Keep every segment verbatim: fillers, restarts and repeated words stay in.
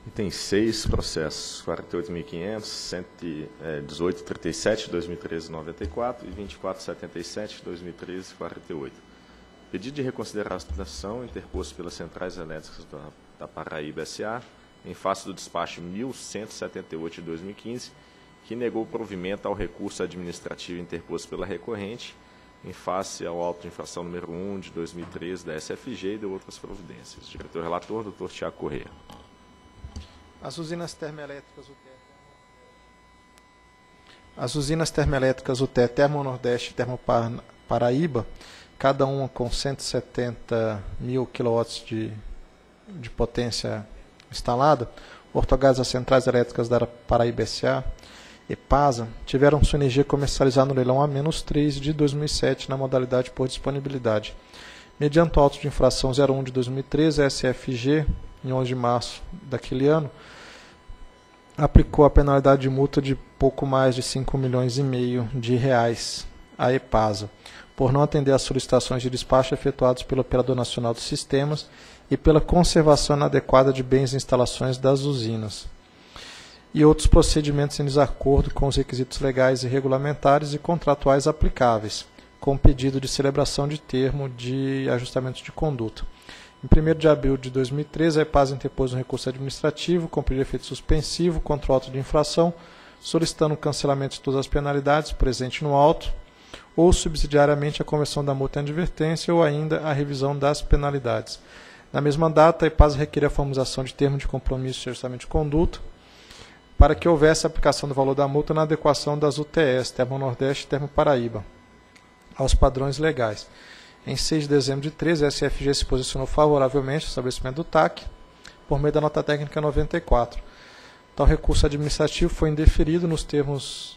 Item seis, processos quarenta e oito mil e quinhentos, cento e dezoito, trinta e sete, dois mil e treze, noventa e quatro e vinte e quatro, setenta e sete, dois mil e treze, quarenta e oito. Pedido de reconsideração interposto pelas Centrais Elétricas da, da Paraíba S A em face do despacho mil cento e setenta e oito de dois mil e quinze, que negou provimento ao recurso administrativo interposto pela recorrente em face ao auto de infração número um de dois mil e treze da S F G e de outras providências. Diretor-relator, doutor Tiago Corrêa. As usinas termoelétricas U T E, As usinas termoelétricas U T E, Termonordeste e Termoparaíba, cada uma com cento e setenta mil quilowatts de, de potência instalada, Ortogás das Centrais Elétricas da Paraíba S A, EPASA, tiveram sua energia comercializada no leilão A menos três de dois mil e sete na modalidade por disponibilidade. Mediante o auto de infração zero um de dois mil e treze, a S F G, em onze de março daquele ano, aplicou a penalidade de multa de pouco mais de cinco milhões e meio de reais à EPASA, por não atender às solicitações de despacho efetuadas pelo Operador Nacional dos Sistemas e pela conservação inadequada de bens e instalações das usinas, e outros procedimentos em desacordo com os requisitos legais e regulamentares e contratuais aplicáveis, com pedido de celebração de termo de ajustamento de conduta. Em primeiro de abril de dois mil e treze, a EPASA interpôs um recurso administrativo com pedido de efeito suspensivo contra o auto de infração, solicitando o cancelamento de todas as penalidades presentes no auto, ou subsidiariamente a conversão da multa em advertência ou ainda a revisão das penalidades. Na mesma data, a EPASA requeria a formalização de termo de compromisso de ajustamento de conduta para que houvesse a aplicação do valor da multa na adequação das U T Es, Termonordeste e Termoparaíba, aos padrões legais. Em seis de dezembro de treze, a S F G se posicionou favoravelmente ao estabelecimento do T A C, por meio da nota técnica noventa e quatro. Tal recurso administrativo foi indeferido nos termos,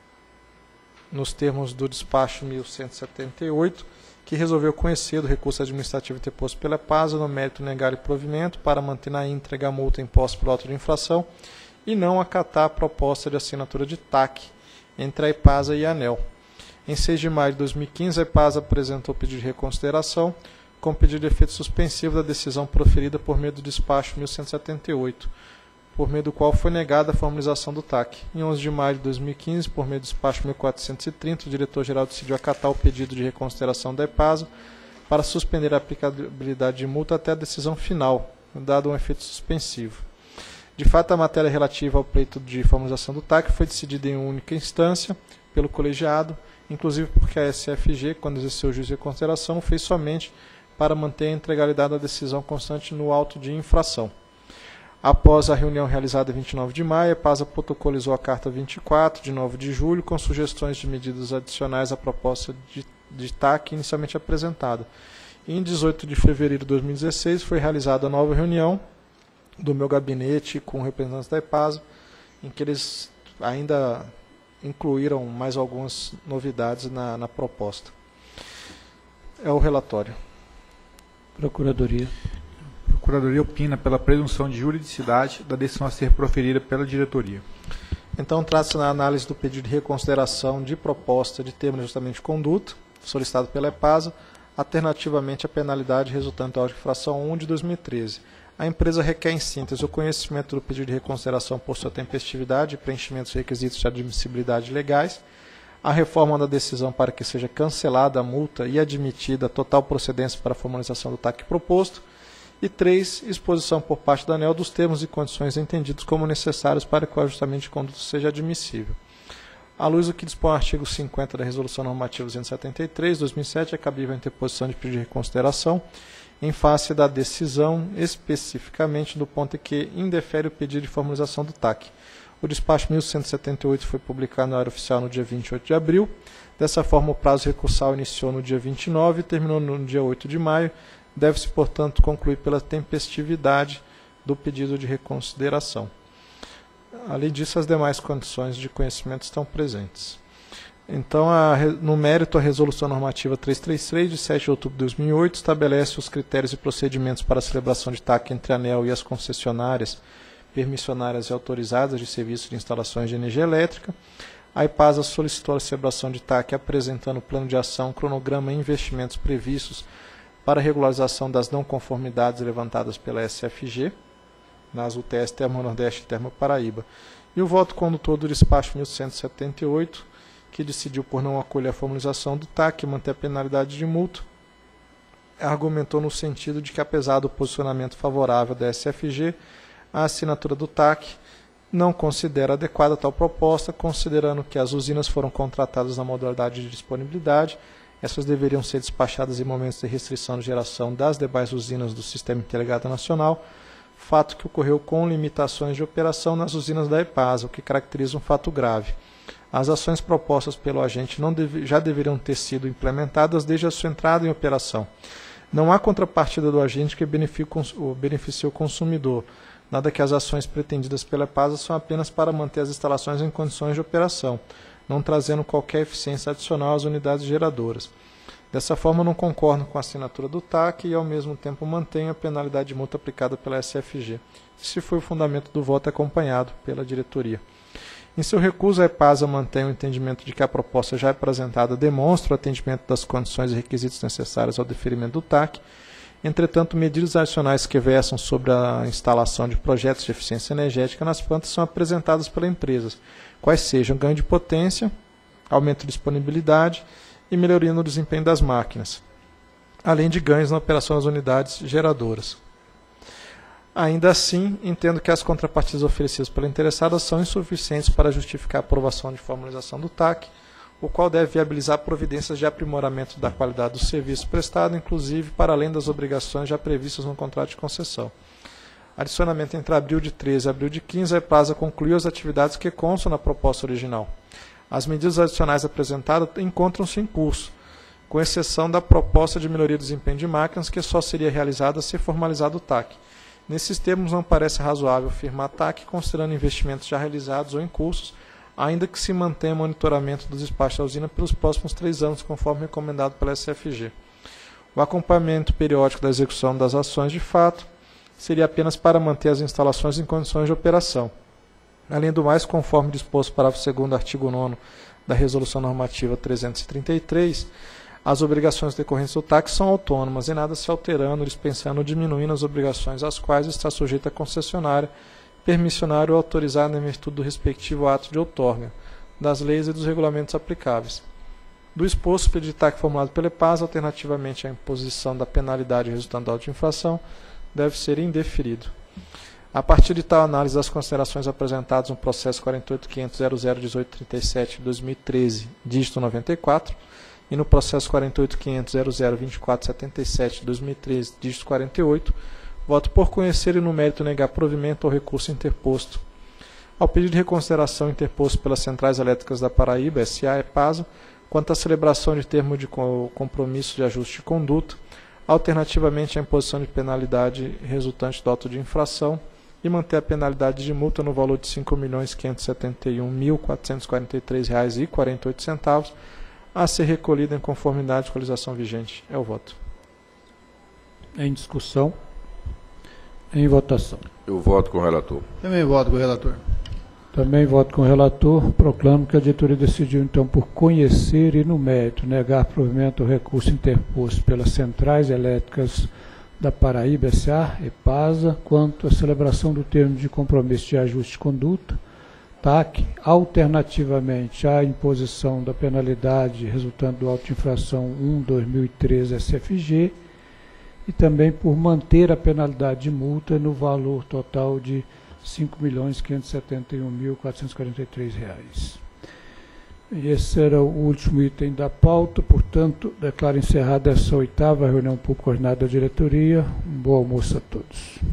nos termos do despacho mil cento e setenta e oito, que resolveu conhecer do recurso administrativo interposto pela EPASA no mérito negar o provimento para manter na íntegra a multa imposta pelo auto de infração e não acatar a proposta de assinatura de T A C entre a EPASA e a ANEEL. Em seis de maio de dois mil e quinze, a EPASA apresentou pedido de reconsideração com pedido de efeito suspensivo da decisão proferida por meio do despacho mil cento e setenta e oito, por meio do qual foi negada a formalização do T A C. Em onze de maio de dois mil e quinze, por meio do despacho mil quatrocentos e trinta, o diretor-geral decidiu acatar o pedido de reconsideração da EPASA para suspender a aplicabilidade de multa até a decisão final, dado um efeito suspensivo. De fato, a matéria relativa ao pleito de formalização do T A C foi decidida em única instância pelo colegiado, inclusive porque a S F G, quando exerceu o juízo de reconsideração, fez somente para manter a integralidade da decisão constante no auto de infração. Após a reunião realizada em vinte e nove de maio, a EPASA protocolizou a carta vinte e quatro, de nove de julho, com sugestões de medidas adicionais à proposta de, de T A C inicialmente apresentada. Em dezoito de fevereiro de dois mil e dezesseis, foi realizada a nova reunião do meu gabinete com representantes da EPASA, em que eles ainda incluíram mais algumas novidades na, na proposta. É o relatório. Procuradoria. A Procuradoria opina pela presunção de juridicidade da decisão a ser proferida pela diretoria. Então, trata-se na análise do pedido de reconsideração de proposta de termo de ajustamento de conduta, solicitado pela EPASA, alternativamente à penalidade resultante da infração um de dois mil e treze. A empresa requer, em síntese, o conhecimento do pedido de reconsideração por sua tempestividade e preenchimento dos requisitos de admissibilidade legais, a reforma da decisão para que seja cancelada a multa e admitida a total procedência para a formalização do T A C proposto, e três, exposição por parte da ANEEL dos termos e condições entendidos como necessários para que o ajustamento de conduta seja admissível. À luz do que dispõe o artigo cinquenta da Resolução Normativa duzentos e setenta e três, de dois mil e sete, é cabível a interposição de pedido de reconsideração em face da decisão, especificamente do ponto em que indefere o pedido de formalização do T A C. O despacho mil cento e setenta e oito foi publicado no Diário Oficial no dia vinte e oito de abril. Dessa forma, o prazo recursal iniciou no dia vinte e nove e terminou no dia oito de maio. Deve-se, portanto, concluir pela tempestividade do pedido de reconsideração. Além disso, as demais condições de conhecimento estão presentes. Então, a, no mérito, a Resolução Normativa trezentos e trinta e três, de sete de outubro de dois mil e oito, estabelece os critérios e procedimentos para a celebração de T A C entre a ANEEL e as concessionárias, permissionárias e autorizadas de serviço de instalações de energia elétrica. A EPASA solicitou a celebração de T A C apresentando plano de ação, cronograma e investimentos previstos para a regularização das não conformidades levantadas pela S F G. nas U T S Termonordeste e Termoparaíba. E o voto condutor do despacho mil cento e setenta e oito, que decidiu por não acolher a formalização do T A C e manter a penalidade de multa, argumentou no sentido de que, apesar do posicionamento favorável da S F G, a assinatura do T A C não considera adequada tal proposta, considerando que as usinas foram contratadas na modalidade de disponibilidade, essas deveriam ser despachadas em momentos de restrição de geração das demais usinas do Sistema Interligado Nacional, fato que ocorreu com limitações de operação nas usinas da EPASA, o que caracteriza um fato grave. As ações propostas pelo agente não deve, já deveriam ter sido implementadas desde a sua entrada em operação. Não há contrapartida do agente que beneficie o consumidor, nada que as ações pretendidas pela EPASA são apenas para manter as instalações em condições de operação, não trazendo qualquer eficiência adicional às unidades geradoras. Dessa forma, não concordo com a assinatura do T A C e, ao mesmo tempo, mantenho a penalidade de multa aplicada pela S F G. Esse foi o fundamento do voto acompanhado pela diretoria. Em seu recurso, a EPASA mantém o entendimento de que a proposta já apresentada demonstra o atendimento das condições e requisitos necessários ao deferimento do T A C. Entretanto, medidas adicionais que versam sobre a instalação de projetos de eficiência energética nas plantas são apresentadas pela empresa, quais sejam ganho de potência, aumento de disponibilidade e melhoria no desempenho das máquinas, além de ganhos na operação das unidades geradoras. Ainda assim, entendo que as contrapartidas oferecidas pela interessada são insuficientes para justificar a aprovação de formalização do T A C, o qual deve viabilizar providências de aprimoramento da qualidade do serviço prestado, inclusive para além das obrigações já previstas no contrato de concessão. Adicionamento entre abril de treze e abril de quinze, a EPASA concluiu as atividades que constam na proposta original. As medidas adicionais apresentadas encontram-se em curso, com exceção da proposta de melhoria do desempenho de máquinas, que só seria realizada se formalizado o T A C. Nesses termos, não parece razoável firmar T A C, considerando investimentos já realizados ou em cursos, ainda que se mantenha monitoramento dos despachos da usina pelos próximos três anos, conforme recomendado pela S F G. O acompanhamento periódico da execução das ações de fato seria apenas para manter as instalações em condições de operação. Além do mais, conforme disposto no parágrafo segundo do artigo nono da Resolução Normativa trezentos e trinta e três, as obrigações decorrentes do T A C são autônomas e nada se alterando, dispensando ou diminuindo as obrigações às quais está sujeita a concessionária, permissionário ou autorizado em virtude do respectivo ato de outorga, das leis e dos regulamentos aplicáveis. Do exposto, o pedido de T A C formulado pela EPASA, alternativamente à imposição da penalidade resultante da auto-infração, deve ser indeferido. A partir de tal análise das considerações apresentadas no processo quarenta e oito ponto quinhentos ponto zero zero dezoito ponto trinta e sete de dois mil e treze, dígito noventa e quatro, e no processo quarenta e oito ponto quinhentos ponto zero zero vinte e quatro ponto setenta e sete de dois mil e treze, dígito quarenta e oito, voto por conhecer e no mérito negar provimento ao recurso interposto. Ao pedido de reconsideração interposto pelas Centrais Elétricas da Paraíba, S A, EPASA, quanto à celebração de termo de compromisso de ajuste de conduta, alternativamente à imposição de penalidade resultante do auto de infração, e manter a penalidade de multa no valor de cinco milhões quinhentos e setenta e um mil quatrocentos e quarenta e três reais e quarenta e oito centavos, a ser recolhida em conformidade com a legislação vigente. É o voto. Em discussão. Em votação. Eu voto com o relator. Também voto com o relator. Também voto com o relator. Proclamo que a diretoria decidiu, então, por conhecer e, no mérito, negar provimento ao recurso interposto pelas Centrais Elétricas da Paraíba, S A, EPASA, quanto à celebração do termo de compromisso de ajuste de conduta, T A C, alternativamente à imposição da penalidade resultante do auto de infração um barra dois mil e treze S F G, e também por manter a penalidade de multa no valor total de cinco milhões quinhentos e setenta e um mil quatrocentos e quarenta e três reais. Esse era o último item da pauta, portanto, declaro encerrada essa oitava reunião pública ordinária da diretoria. Um bom almoço a todos.